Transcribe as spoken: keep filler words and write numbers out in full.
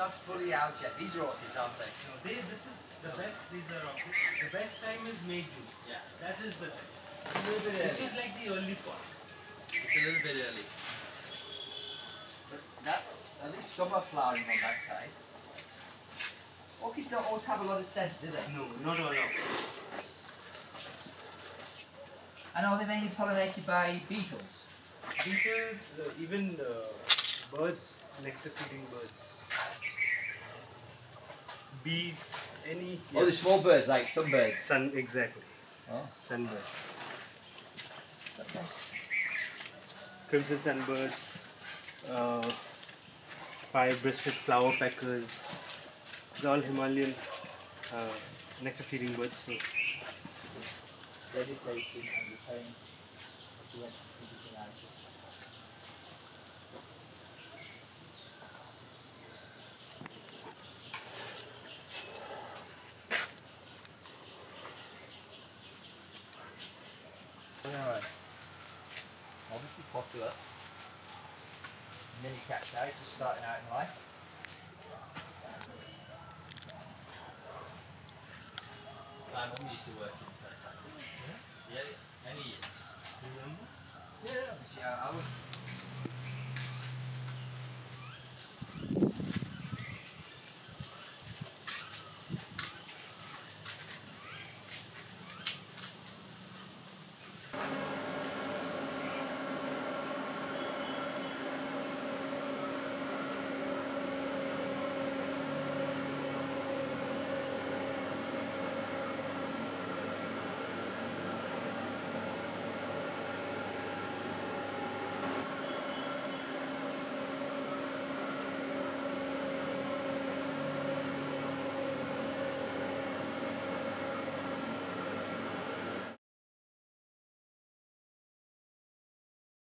not fully out yet. These are orchids, aren't they? No, they, this is the best, these are orchids. The best time is May, June. Yeah. That is the time. It's a little bit early. This is like the early part. It's a little bit early. But that's at least summer flowering on that side. Orchids don't always have a lot of scent, do they? No, not all of And are they mainly pollinated by beetles? Beetles, uh, even uh, birds, nectar feeding birds. Bees, any. Oh, the small birds, like sunbirds. Sun, exactly. Oh. Sunbirds. Nice. Crimson sunbirds, uh, five-breasted flower peckers. They're all Himalayan uh, nectar feeding birds. So. Vegetation and repairing the energy. Alright. Obviously popular. Mini cacti just starting out in life. My mum used to work in first time. Yeah? Yeah, many years. Remember? Yeah, obviously I, I was